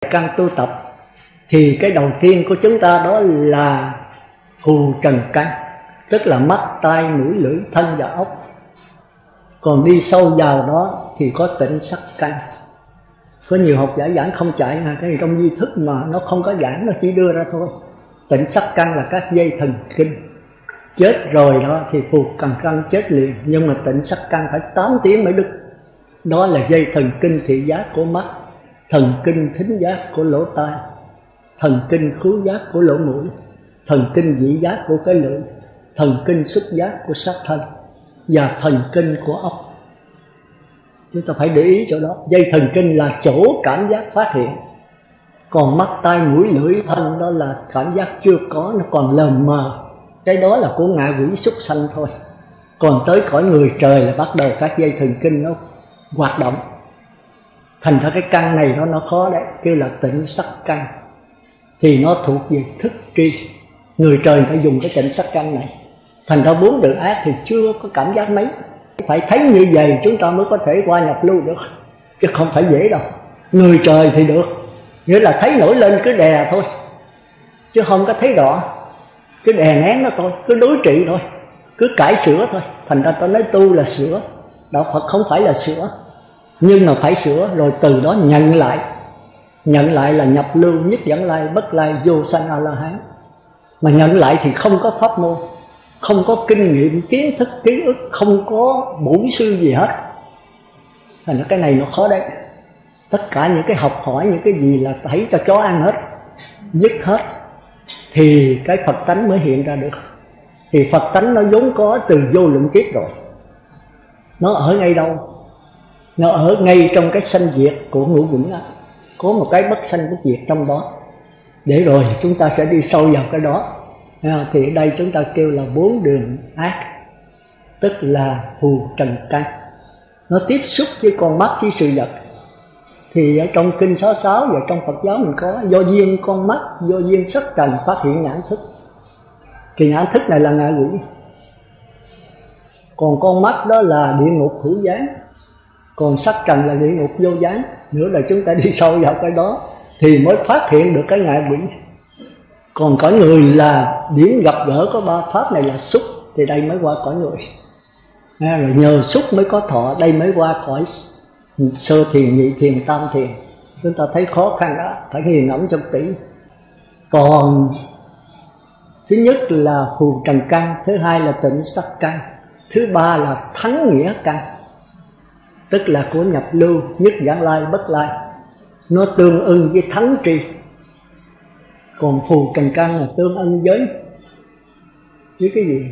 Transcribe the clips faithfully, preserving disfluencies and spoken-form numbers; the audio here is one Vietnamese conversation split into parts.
căn tu tập thì cái đầu tiên của chúng ta đó là phù trần căn, tức là mắt, tai, mũi, lưỡi, thân và ốc. Còn đi sâu vào đó thì có tịnh sắc căn. Có nhiều học giả giảng không chạy mà cái trong di thức mà nó không có giảng, nó chỉ đưa ra thôi. Tịnh sắc căn là các dây thần kinh. Chết rồi đó thì phù trần căn chết liền, nhưng mà tịnh sắc căn phải tám tiếng mới đứt. Đó là dây thần kinh thị giác của mắt, thần kinh thính giác của lỗ tai, thần kinh khứu giác của lỗ mũi, thần kinh vị giác của cái lưỡi, thần kinh xúc giác của xác thân và thần kinh của óc. Chúng ta phải để ý chỗ đó. Dây thần kinh là chỗ cảm giác phát hiện, còn mắt, tai, mũi, lưỡi, thân đó là cảm giác chưa có, nó còn lờ mờ. Cái đó là của ngạ quỷ súc sanh thôi. Còn tới cõi người trời là bắt đầu các dây thần kinh nó hoạt động. Thành ra cái căn này đó nó khó đấy, kêu là tịnh sắc căn. Thì nó thuộc về thức tri. Người trời người ta dùng cái tịnh sắc căn này. Thành ra bốn đường ác thì chưa có cảm giác mấy. Phải thấy như vậy chúng ta mới có thể qua nhập lưu được, chứ không phải dễ đâu. Người trời thì được, nghĩa là thấy nổi lên cứ đè thôi, chứ không có thấy rõ. Cứ đè nén nó thôi, cứ đối trị thôi, cứ cải sửa thôi. Thành ra tôi nói tu là sửa, đạo Phật không phải là sửa, nhưng mà phải sửa rồi từ đó nhận lại. Nhận lại là nhập lưu, nhất dẫn lai, bất lai, vô sanh A-la-hán. Mà nhận lại thì không có pháp môn, không có kinh nghiệm, kiến thức, ký ức, không có bổn sư gì hết. Thành ra cái này nó khó đấy. Tất cả những cái học hỏi, những cái gì là thấy cho chó ăn hết, dứt hết, thì cái Phật tánh mới hiện ra được. Thì Phật tánh nó vốn có từ vô lượng kiếp rồi. Nó ở ngay đâu? Nó ở ngay trong cái sanh diệt của ngũ quẩn đó. Có một cái bất sanh bất diệt trong đó. Để rồi chúng ta sẽ đi sâu vào cái đó. Thì ở đây chúng ta kêu là bốn đường ác, tức là phù trần căn. Nó tiếp xúc với con mắt, với sự vật. Thì ở trong Kinh Sáu Sáu và trong Phật giáo mình có do duyên con mắt, do duyên sắc trần phát hiện nhãn thức. Thì nhãn thức này là ngạ quỷ. Còn con mắt đó là địa ngục hữu gián, còn sắc trần là địa ngục vô gián. Nữa là chúng ta đi sâu vào cái đó thì mới phát hiện được cái ngạ quỷ. Còn cõi người là điểm gặp gỡ có ba pháp này là xúc, thì đây mới qua cõi người. À, rồi nhờ xúc mới có thọ, đây mới qua cõi sơ thiền, nhị thiền, tam thiền. Chúng ta thấy khó khăn đó, phải nghiền ngẫm trong tỉ. Còn thứ nhất là phù trần căn, thứ hai là tịnh sắc căn, thứ ba là thắng nghĩa căn, tức là của nhập lưu, nhất giảng lai, bất lai. Nó tương ưng với thắng tri. Còn phù trần căn là tương ưng với với cái gì?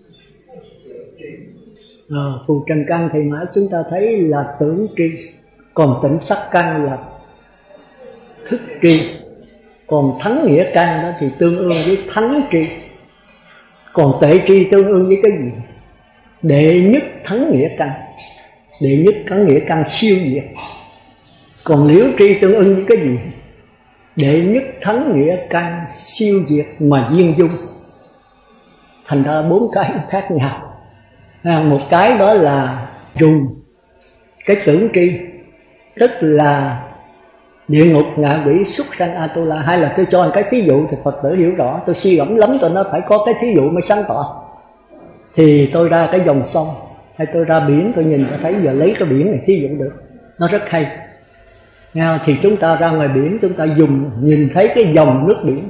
À, phù trần căn thì nãy chúng ta thấy là tưởng tri. Còn tịnh sắc căn là thức tri. Còn thắng nghĩa căn đó thì tương ưng với thắng tri. Còn tệ tri tương ưng với cái gì? Đệ nhất thắng nghĩa căn. Đệ nhất thắng nghĩa căn siêu diệt. Còn liễu tri tương ưng với cái gì? Đệ nhất thắng nghĩa căn siêu diệt mà viên dung. Thành ra bốn cái khác nhau. À, một cái đó là dùng cái tưởng tri, tức là địa ngục, ngạ quỷ, súc sanh, A-tu-la. Hay là tôi cho một cái thí dụ thì Phật tử hiểu rõ. Tôi suy gẫm lắm, tôi nói phải có cái thí dụ mới sáng tỏ. Thì tôi ra cái dòng sông, hay tôi ra biển, tôi nhìn tôi thấy giờ lấy cái biển này thí dụ được. Nó rất hay. Nghe, thì chúng ta ra ngoài biển, chúng ta dùng nhìn thấy cái dòng nước biển.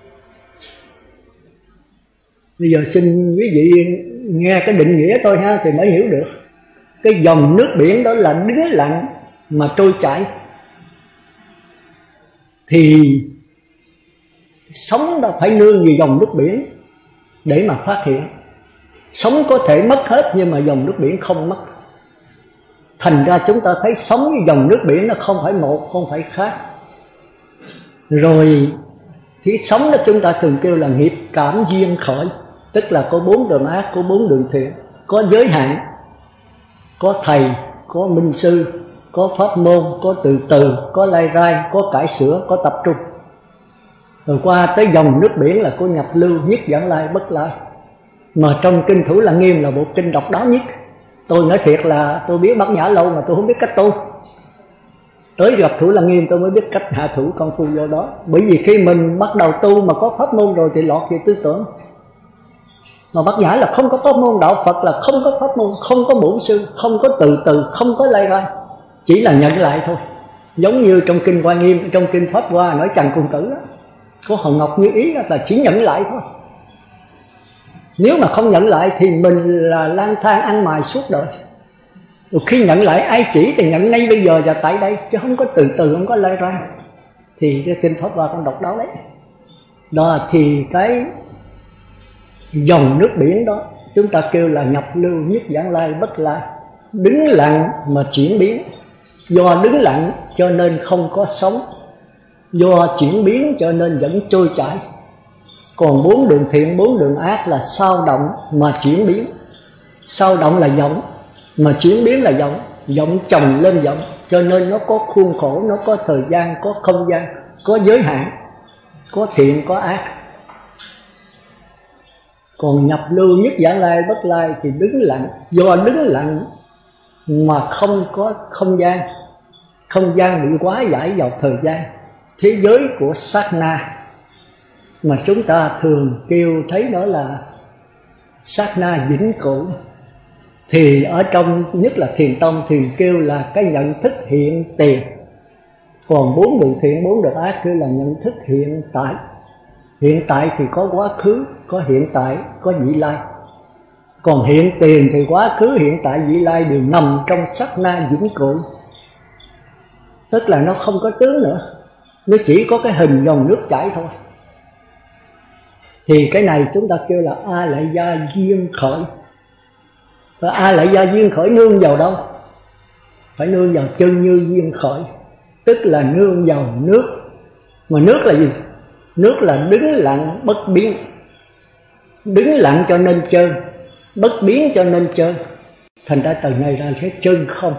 Bây giờ xin quý vị nghe cái định nghĩa tôi ha, thì mới hiểu được. Cái dòng nước biển đó là đứng lặng mà trôi chảy. Thì sống đó phải nương về dòng nước biển để mà phát hiện. Sống có thể mất hết nhưng mà dòng nước biển không mất. Thành ra chúng ta thấy sống với dòng nước biển nó không phải một, không phải khác. Rồi thì sống đó chúng ta thường kêu là nghiệp cảm duyên khởi, tức là có bốn đường ác, có bốn đường thiện, có giới hạn, có thầy, có minh sư, có pháp môn, có từ từ, có lai rai, có cải sửa, có tập trung. Rồi qua tới dòng nước biển là có nhập lưu, nhất giảng lai, bất lai. Mà trong Kinh Thủ Lăng Nghiêm là bộ kinh độc đáo nhất. Tôi nói thiệt là tôi biết Bát Nhã Lâu mà tôi không biết cách tu. Tới gặp Thủ Lăng Nghiêm tôi mới biết cách hạ thủ công phu vô đó. Bởi vì khi mình bắt đầu tu mà có pháp môn rồi thì lọt về tư tưởng. Mà bác giải là không có pháp môn, đạo Phật là không có pháp môn, không có bổn sư, không có từ từ, không có lay rai, chỉ là nhận lại thôi. Giống như trong kinh Hoa Nghiêm, trong kinh Pháp Hoa nói Trần Cung Tử đó, có Hồng Ngọc Như Ý là chỉ nhận lại thôi. Nếu mà không nhận lại thì mình là lang thang ăn mài suốt đời. Rồi khi nhận lại ai chỉ thì nhận ngay bây giờ và tại đây, chứ không có từ từ, không có lay rai. Thì cái kinh Pháp Hoa con đọc đó đấy. Đó thì cái dòng nước biển đó chúng ta kêu là nhập lưu nhất giảng lai bất lai. Đứng lặng mà chuyển biến. Do đứng lặng cho nên không có sống, do chuyển biến cho nên vẫn trôi chảy. Còn bốn đường thiện, bốn đường ác là sao động mà chuyển biến. Sao động là vọng, mà chuyển biến là vọng. Vọng chồng lên vọng, cho nên nó có khuôn khổ, nó có thời gian, có không gian, có giới hạn, có thiện, có ác. Còn nhập lưu nhất giảng lai bất lai thì đứng lặng. Do đứng lặng mà không có không gian, không gian bị quá giải vào thời gian, thế giới của sát na mà chúng ta thường kêu thấy đó là sát na vĩnh cửu. Thì ở trong nhất là Thiền Tông thì kêu là cái nhận thức hiện tiền. Còn bốn đường thiện, bốn đường ác kêu là nhận thức hiện tại. Hiện tại thì có quá khứ, có hiện tại, có vị lai. Còn hiện tiền thì quá khứ, hiện tại, vị lai đều nằm trong sát na vĩnh cửu. Tức là nó không có tướng nữa, nó chỉ có cái hình dòng nước chảy thôi. Thì cái này chúng ta kêu là A Lại Gia duyên khởi. Và A Lại Gia duyên khởi nương vào đâu? Phải nương vào chân như duyên khởi, tức là nương vào nước. Mà nước là gì? Nước là đứng lặng bất biến. Đứng lặng cho nên chân, bất biến cho nên chân. Thành ra từ này ra thấy chân không.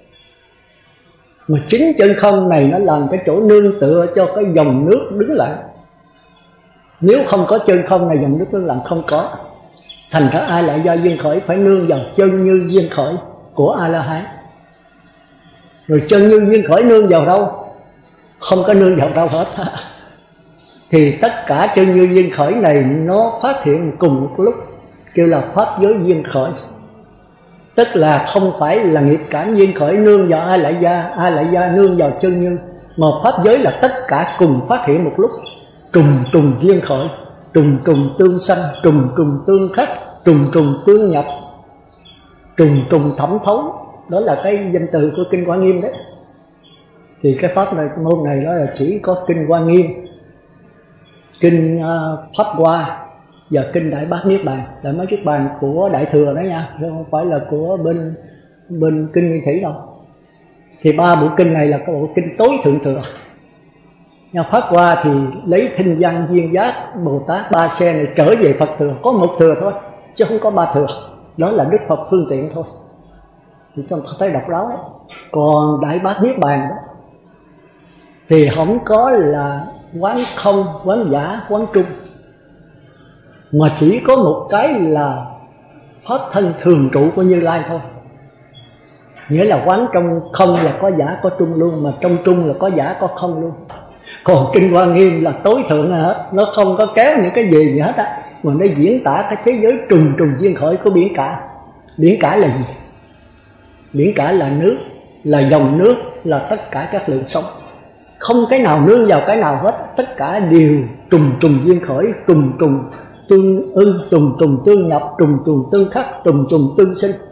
Mà chính chân không này nó làm cái chỗ nương tựa cho cái dòng nước đứng lặng. Nếu không có chân không này, dòng nước đứng lặng không có. Thành ra ai lại do duyên khởi phải nương vào chân như duyên khởi của A-la-hán. Rồi chân như duyên khởi nương vào đâu? Không có nương vào đâu hết. Thì tất cả chân như duyên khởi này nó phát hiện cùng một lúc, kêu là pháp giới duyên khởi. Tức là không phải là nghiệp cảm duyên khởi nương vào A Lại Gia, A Lại Gia nương vào chân như, mà pháp giới là tất cả cùng phát hiện một lúc, trùng trùng duyên khởi, trùng trùng tương sanh, trùng trùng tương khắc, trùng trùng tương nhập, trùng trùng thẩm thấu. Đó là cái danh từ của kinh Hoa Nghiêm đấy. Thì cái pháp này, môn này đó là chỉ có kinh Hoa Nghiêm, kinh uh, Pháp Hoa và kinh Đại Bát Niết Bàn. Đại Bát Niết Bàn của Đại Thừa đó nha, chứ không phải là của bên bên kinh Nguyên Thủy đâu. Thì ba bộ kinh này là cái bộ kinh tối thượng thừa. Nhà Pháp Hoa thì lấy thinh văn duyên giác Bồ Tát ba xe này trở về Phật thừa, có một thừa thôi chứ không có ba thừa. Đó là Đức Phật phương tiện thôi. Thì chúng ta thấy độc đáo đấy. Còn Đại Bát Niết Bàn đó thì không có là quán không, quán giả, quán trung, mà chỉ có một cái là pháp thân thường trụ của Như Lai thôi. Nghĩa là quán trong không là có giả có trung luôn, mà trong trung là có giả có không luôn. Còn kinh Hoa Nghiêm là tối thượng hết, nó không có kéo những cái gì gì hết á, mà nó diễn tả cái thế giới trùng trùng duyên khởi của biển cả. Biển cả là gì? Biển cả là nước, là dòng nước, là tất cả các lượng sống. Không cái nào nương vào cái nào hết, tất cả đều trùng trùng duyên khởi, trùng trùng tương ưng, trùng trùng tương nhập, trùng trùng tương khắc, trùng trùng tương sinh.